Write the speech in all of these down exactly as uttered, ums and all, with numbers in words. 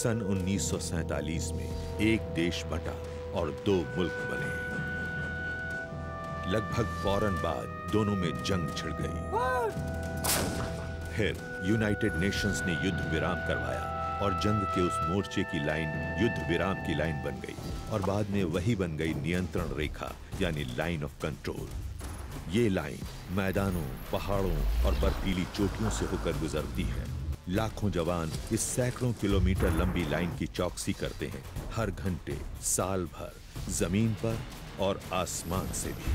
सन उन्नीस सौ सैंतालीस में एक देश बंटा और दो मुल्क बने। लगभग फौरन बाद दोनों में जंग छिड़ गई। फिर यूनाइटेड नेशंस ने युद्ध विराम करवाया और जंग के उस मोर्चे की लाइन युद्ध विराम की लाइन बन गई और बाद में वही बन गई नियंत्रण रेखा यानी लाइन ऑफ कंट्रोल। ये लाइन मैदानों, पहाड़ों और बर्फीली चोटियों से होकर गुजरती है। लाखों जवान इस सैकड़ों किलोमीटर लंबी लाइन की चौकसी करते हैं, हर घंटे, साल भर, जमीन पर और आसमान से भी।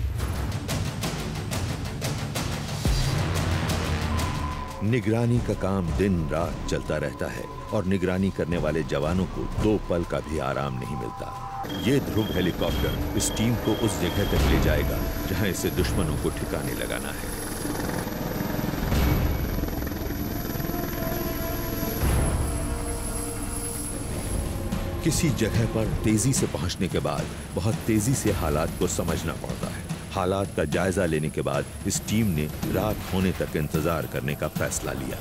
निगरानी का काम दिन रात चलता रहता है और निगरानी करने वाले जवानों को दो पल का भी आराम नहीं मिलता। ये ध्रुव हेलीकॉप्टर इस टीम को उस जगह तक ले जाएगा जहां इसे दुश्मनों को ठिकाने लगाना है। किसी जगह पर तेजी से पहुंचने के बाद बहुत तेजी से हालात को समझना पड़ता है। हालात का जायजा लेने के बाद इस टीम ने रात होने तक इंतजार करने का फैसला लिया।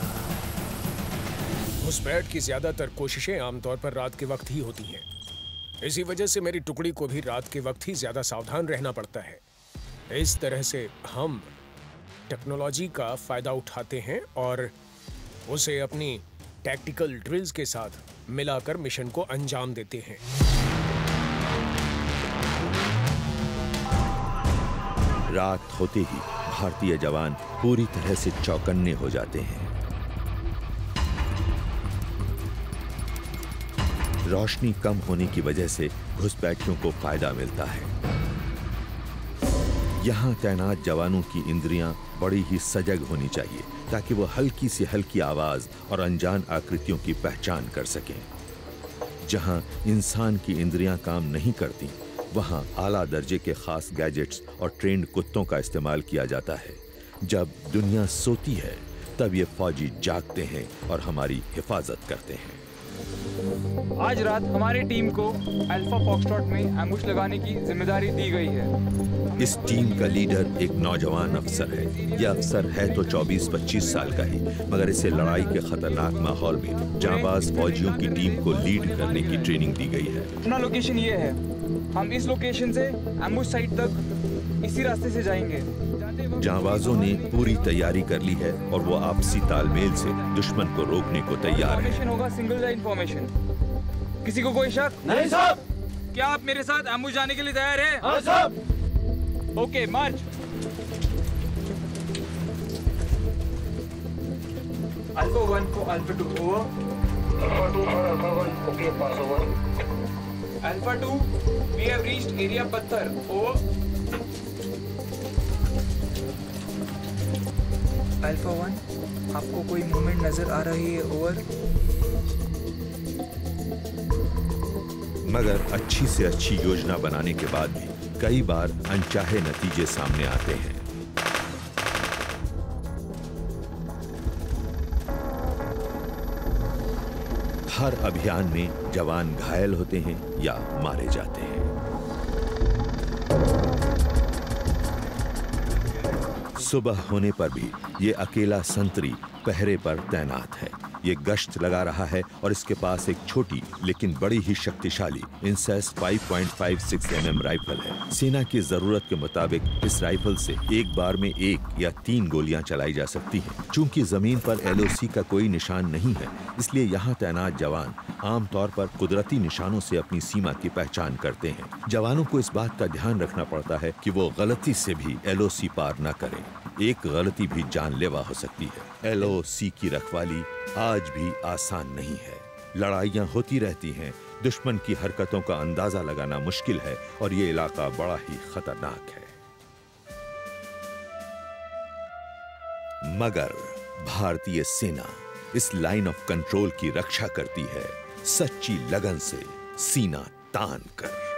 घुसपैठ की ज्यादातर कोशिशें आमतौर पर रात के वक्त ही होती हैं। इसी वजह से मेरी टुकड़ी को भी रात के वक्त ही ज्यादा सावधान रहना पड़ता है। इस तरह से हम टेक्नोलॉजी का फायदा उठाते हैं और उसे अपनी टैक्टिकल ड्रिल्स के साथ मिलाकर मिशन को अंजाम देते हैं। रात होते ही भारतीय जवान पूरी तरह से चौकन्ने हो जाते हैं। रोशनी कम होने की वजह से घुसपैठियों को फायदा मिलता है। यहां तैनात जवानों की इंद्रियां बड़ी ही सजग होनी चाहिए ताकि वो हल्की से हल्की आवाज और अनजान आकृतियों की पहचान कर सकें। जहां इंसान की इंद्रियां काम नहीं करती, वहां आला दर्जे के खास गैजेट्स और ट्रेंड कुत्तों का इस्तेमाल किया जाता है। जब दुनिया सोती है तब ये फौजी जागते हैं और हमारी हिफाजत करते हैं। आज रात हमारी टीम को अल्फा फॉक्सट्रॉट में एम्बुश लगाने की जिम्मेदारी दी गई है। इस टीम का लीडर एक नौजवान अफसर है। यह अफसर है तो चौबीस पच्चीस साल का ही, मगर इसे लड़ाई के खतरनाक माहौल में जांबाज फौजियों की टीम को लीड करने की ट्रेनिंग दी गई है। अपना लोकेशन ये है। हम इस लोकेशन से एम्बुश साइट तक इसी रास्ते से जाएंगे। जांबाजों ने पूरी तैयारी कर ली है और वो आपसी तालमेल से दुश्मन को रोकने को तैयार है। होगा सिंगल लाइन फॉर्मेशन। किसी को कोई शक? नहीं साहब। क्या आप मेरे साथ एम्बुश जाने के लिए तैयार हैं? हाँ साहब। Okay, march. अल्फा वन को alpha two over. Alpha two और alpha one okay, pass over. Alpha two, we have reached area पत्थर, ओवर। अल्फा वन, आपको कोई मूवमेंट नजर आ रही है, ओवर। मगर अच्छी से अच्छी योजना बनाने के बाद भी कई बार अनचाहे नतीजे सामने आते हैं। हर अभियान में जवान घायल होते हैं या मारे जाते हैं। सुबह होने पर भी ये अकेला संतरी पहरे पर तैनात है। ये गश्त लगा रहा है और इसके पास एक छोटी लेकिन बड़ी ही शक्तिशाली INSAS five point five six M M rifle है। सेना की जरूरत के मुताबिक इस राइफल से एक बार में एक या तीन गोलियां चलाई जा सकती हैं। चूंकि जमीन पर एल ओ सी का कोई निशान नहीं है, इसलिए यहाँ तैनात जवान आमतौर पर कुदरती निशानों से अपनी सीमा की पहचान करते हैं। जवानों को इस बात का ध्यान रखना पड़ता है कि वो गलती से भी एल ओ सी पार न करें। एक गलती भी जानलेवा हो सकती है। एल ओ सी की रखवाली आज भी आसान नहीं है। लड़ाइयां होती रहती हैं, दुश्मन की हरकतों का अंदाजा लगाना मुश्किल है और ये इलाका बड़ा ही खतरनाक है। मगर भारतीय सेना इस लाइन ऑफ कंट्रोल की रक्षा करती है, सच्ची लगन से, सीना तान कर।